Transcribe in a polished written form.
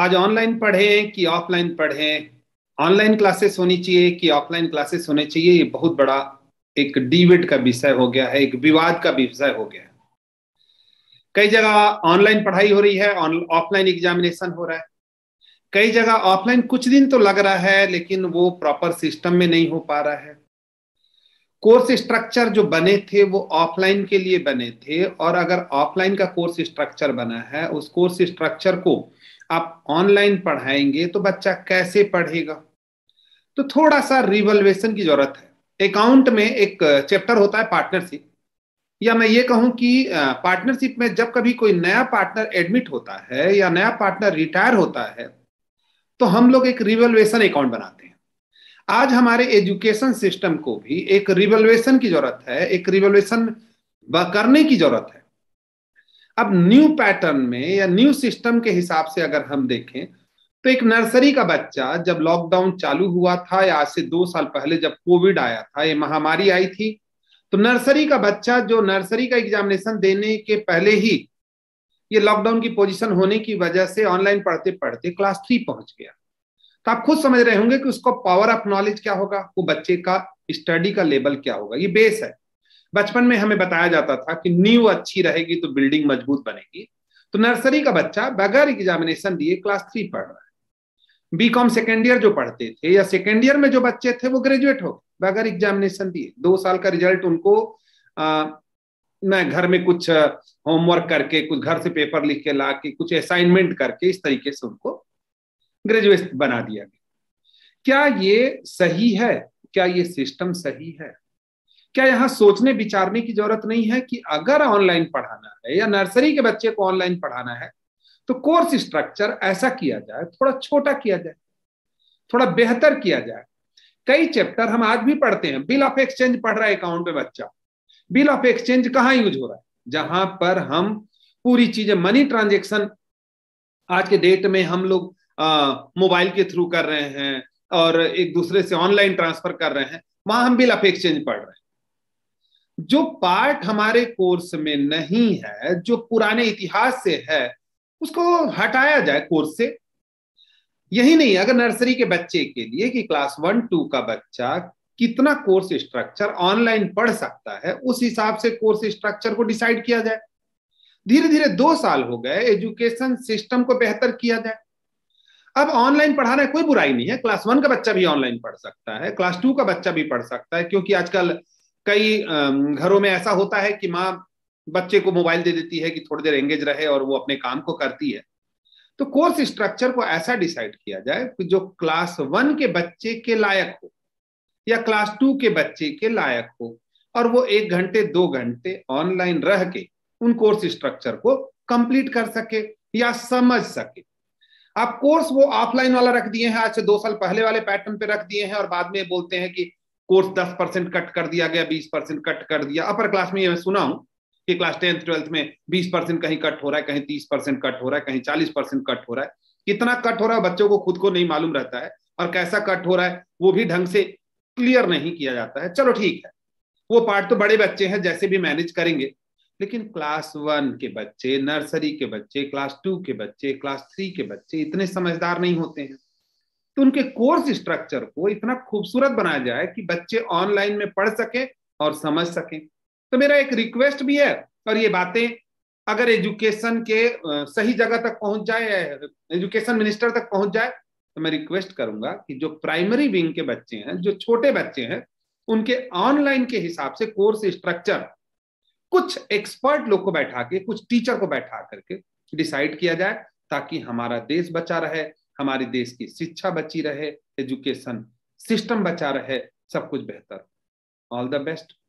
आज ऑनलाइन पढ़ें कि ऑफलाइन पढ़ें, ऑनलाइन क्लासेस होनी चाहिए कि ऑफलाइन क्लासेस होने चाहिए, ये बहुत बड़ा एक डिबेट का विषय हो गया है, एक विवाद का विषय हो गया है। कई जगह ऑनलाइन पढ़ाई हो रही है, ऑफलाइन एग्जामिनेशन हो रहा है। कई जगह ऑफलाइन कुछ दिन तो लग रहा है लेकिन वो प्रॉपर सिस्टम में नहीं हो पा रहा है। कोर्स स्ट्रक्चर जो बने थे वो ऑफलाइन के लिए बने थे, और अगर ऑफलाइन का कोर्स स्ट्रक्चर बना है, उस कोर्स स्ट्रक्चर को आप ऑनलाइन पढ़ाएंगे तो बच्चा कैसे पढ़ेगा? तो थोड़ा सा रिवल्वेशन की जरूरत है। अकाउंट में एक चैप्टर होता है पार्टनरशिप, या मैं ये कहूं कि पार्टनरशिप में जब कभी कोई नया पार्टनर एडमिट होता है या नया पार्टनर रिटायर होता है तो हम लोग एक रिवल्वेशन अकाउंट बनाते हैं। आज हमारे एजुकेशन सिस्टम को भी एक रिवल्वेशन की जरूरत है, एक रिवल्वेशन करने की जरूरत है। अब न्यू पैटर्न में या न्यू सिस्टम के हिसाब से अगर हम देखें तो एक नर्सरी का बच्चा जब लॉकडाउन चालू हुआ था, या आज से 2 साल पहले जब कोविड आया था, ये महामारी आई थी, तो नर्सरी का बच्चा जो नर्सरी का एग्जामिनेशन देने के पहले ही ये लॉकडाउन की पोजीशन होने की वजह से ऑनलाइन पढ़ते पढ़ते क्लास 3 पहुंच गया। तो आप खुद समझ रहे होंगे कि उसको पावर ऑफ नॉलेज क्या होगा, वो बच्चे का स्टडी का लेवल क्या होगा। ये बेस है। बचपन में हमें बताया जाता था कि नींव अच्छी रहेगी तो बिल्डिंग मजबूत बनेगी। तो नर्सरी का बच्चा बगैर एग्जामिनेशन दिए क्लास 3 पढ़ रहा है। बीकॉम सेकेंड ईयर जो पढ़ते थे या सेकेंड ईयर में जो बच्चे थे वो ग्रेजुएट हो गए बगैर एग्जामिनेशन दिए। 2 साल का रिजल्ट उनको मैं घर में कुछ होमवर्क करके, कुछ घर से पेपर लिख के ला के, कुछ असाइनमेंट करके, इस तरीके से उनको ग्रेजुएट बना दिया गया। क्या ये सही है? क्या ये सिस्टम सही है? क्या यहां सोचने विचारने की जरूरत नहीं है कि अगर ऑनलाइन पढ़ाना है या नर्सरी के बच्चे को ऑनलाइन पढ़ाना है तो कोर्स स्ट्रक्चर ऐसा किया जाए, थोड़ा छोटा किया जाए, थोड़ा बेहतर किया जाए। कई चैप्टर हम आज भी पढ़ते हैं। बिल ऑफ एक्सचेंज पढ़ रहा है अकाउंट में बच्चा। बिल ऑफ एक्सचेंज कहां यूज हो रहा है? जहां पर हम पूरी चीजें मनी ट्रांजेक्शन आज के डेट में हम लोग मोबाइल के थ्रू कर रहे हैं और एक दूसरे से ऑनलाइन ट्रांसफर कर रहे हैं, वहां हम बिल ऑफ एक्सचेंज पढ़ रहे हैं। जो पार्ट हमारे कोर्स में नहीं है, जो पुराने इतिहास से है, उसको हटाया जाए कोर्स से। यही नहीं, अगर नर्सरी के बच्चे के लिए कि क्लास 1-2 का बच्चा कितना कोर्स स्ट्रक्चर ऑनलाइन पढ़ सकता है, उस हिसाब से कोर्स स्ट्रक्चर को डिसाइड किया जाए। धीरे धीरे 2 साल हो गए, एजुकेशन सिस्टम को बेहतर किया जाए। अब ऑनलाइन पढ़ाना कोई बुराई नहीं है। क्लास 1 का बच्चा भी ऑनलाइन पढ़ सकता है, क्लास 2 का बच्चा भी पढ़ सकता है, क्योंकि आजकल कई घरों में ऐसा होता है कि माँ बच्चे को मोबाइल दे देती है कि थोड़ी देर एंगेज रहे और वो अपने काम को करती है। तो कोर्स स्ट्रक्चर को ऐसा डिसाइड किया जाए कि जो क्लास 1 के बच्चे के लायक हो या क्लास 2 के बच्चे के लायक हो, और वो 1 घंटे 2 घंटे ऑनलाइन रह के उन कोर्स स्ट्रक्चर को कंप्लीट कर सके या समझ सके। आप कोर्स वो ऑफलाइन वाला रख दिए हैं, आज से 2 साल पहले वाले पैटर्न पे रख दिए हैं, और बाद में बोलते हैं कि कोर्स 10% कट कर दिया गया, 20% कट कर दिया। अपर क्लास में ये मैं सुना हूं कि क्लास 10th 12th में 20% कहीं कट हो रहा है, कहीं 30% कट हो रहा है, कहीं 40% कट हो रहा है। कितना कट हो रहा है बच्चों को खुद को नहीं मालूम रहता है, और कैसा कट हो रहा है वो भी ढंग से क्लियर नहीं किया जाता है। चलो ठीक है, वो पार्ट तो बड़े बच्चे हैं, जैसे भी मैनेज करेंगे। लेकिन क्लास 1 के बच्चे, नर्सरी के बच्चे, क्लास 2 के बच्चे, क्लास 3 के बच्चे इतने समझदार नहीं होते हैं। तो उनके कोर्स स्ट्रक्चर को इतना खूबसूरत बनाया जाए कि बच्चे ऑनलाइन में पढ़ सके और समझ सकें। तो मेरा एक रिक्वेस्ट भी है, और ये बातें अगर एजुकेशन के सही जगह तक पहुंच जाए, एजुकेशन मिनिस्टर तक पहुंच जाए, तो मैं रिक्वेस्ट करूंगा कि जो प्राइमरी विंग के बच्चे हैं, जो छोटे बच्चे हैं, उनके ऑनलाइन के हिसाब से कोर्स स्ट्रक्चर कुछ एक्सपर्ट लोग को बैठा के, कुछ टीचर को बैठा करके डिसाइड किया जाए, ताकि हमारा देश बचा रहे, हमारे देश की शिक्षा बची रहे, एजुकेशन सिस्टम बचा रहे, सब कुछ बेहतर। All the best.